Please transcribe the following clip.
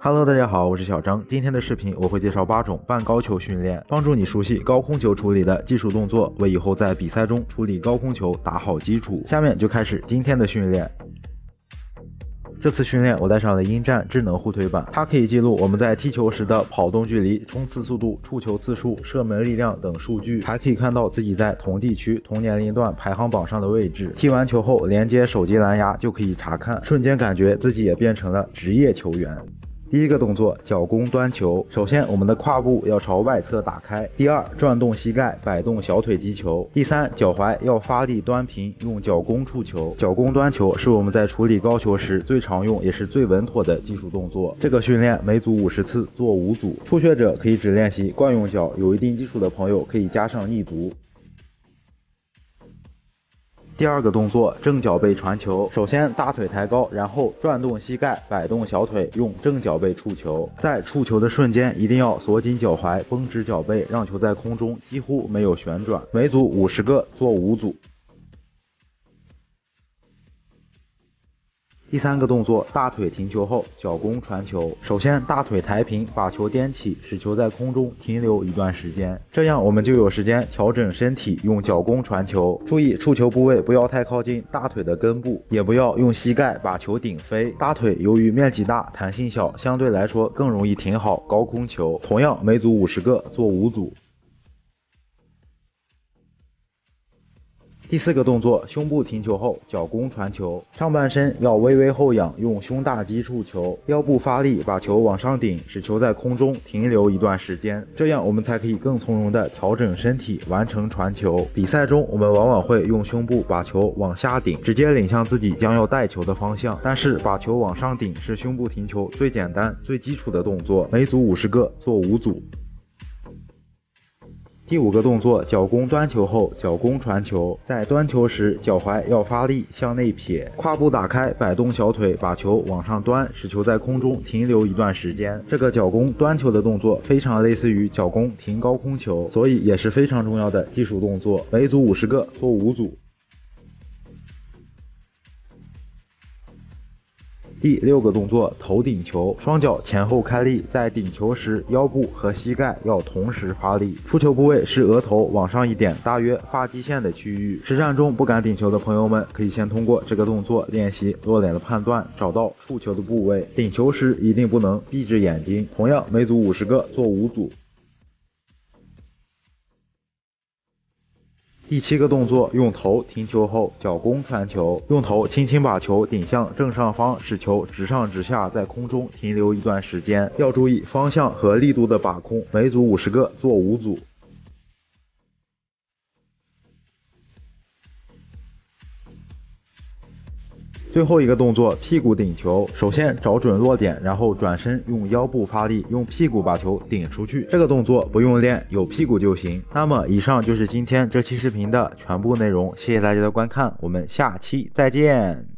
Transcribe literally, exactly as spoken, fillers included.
Hello， 大家好，我是小张。今天的视频我会介绍八种半高球训练，帮助你熟悉高空球处理的技术动作，为以后在比赛中处理高空球打好基础。下面就开始今天的训练。这次训练我带上了鹰战智能护腿板，它可以记录我们在踢球时的跑动距离、冲刺速度、触球次数、射门力量等数据，还可以看到自己在同地区、同年龄段排行榜上的位置。踢完球后连接手机蓝牙就可以查看，瞬间感觉自己也变成了职业球员。第一个动作，脚弓端球。首先，我们的胯部要朝外侧打开。第二，转动膝盖，摆动小腿击球。第三，脚踝要发力端平，用脚弓触球。脚弓端球是我们在处理高球时最常用也是最稳妥的技术动作。这个训练每组五十次，做五组。初学者可以只练习惯用脚，有一定基础的朋友可以加上一组。第二个动作，正脚背传球。首先大腿抬高，然后转动膝盖，摆动小腿，用正脚背触球。在触球的瞬间，一定要锁紧脚踝，绷直脚背，让球在空中几乎没有旋转。每组五十个，做五组。第三个动作，大腿停球后脚弓传球。首先大腿抬平，把球颠起，使球在空中停留一段时间，这样我们就有时间调整身体，用脚弓传球。注意触球部位不要太靠近大腿的根部，也不要用膝盖把球顶飞。大腿由于面积大、弹性小，相对来说更容易停好高空球。同样每组五十个，做五组。第四个动作，胸部停球后脚弓传球。上半身要微微后仰，用胸大肌触球，腰部发力，把球往上顶，使球在空中停留一段时间，这样我们才可以更从容的调整身体，完成传球。比赛中我们往往会用胸部把球往下顶，直接领向自己将要带球的方向，但是把球往上顶是胸部停球最简单最基础的动作。每组五十个，做五组。第五个动作，脚弓端球后脚弓传球。在端球时，脚踝要发力向内撇，胯部打开，摆动小腿，把球往上端，使球在空中停留一段时间。这个脚弓端球的动作非常类似于脚弓停高空球，所以也是非常重要的技术动作。每组五十个，做五组。第六个动作，头顶球。双脚前后开力，在顶球时腰部和膝盖要同时发力，出球部位是额头往上一点，大约发际线的区域。实战中不敢顶球的朋友们，可以先通过这个动作练习落点的判断，找到触球的部位。顶球时一定不能闭着眼睛。同样每组五十个，做五组。第七个动作，用头停球后脚弓传球。用头轻轻把球顶向正上方，使球直上直下，在空中停留一段时间。要注意方向和力度的把控。每组五十个，做五组。最后一个动作，屁股顶球。首先找准落点，然后转身用腰部发力，用屁股把球顶出去。这个动作不用练，有屁股就行。那么以上就是今天这期视频的全部内容，谢谢大家的观看，我们下期再见。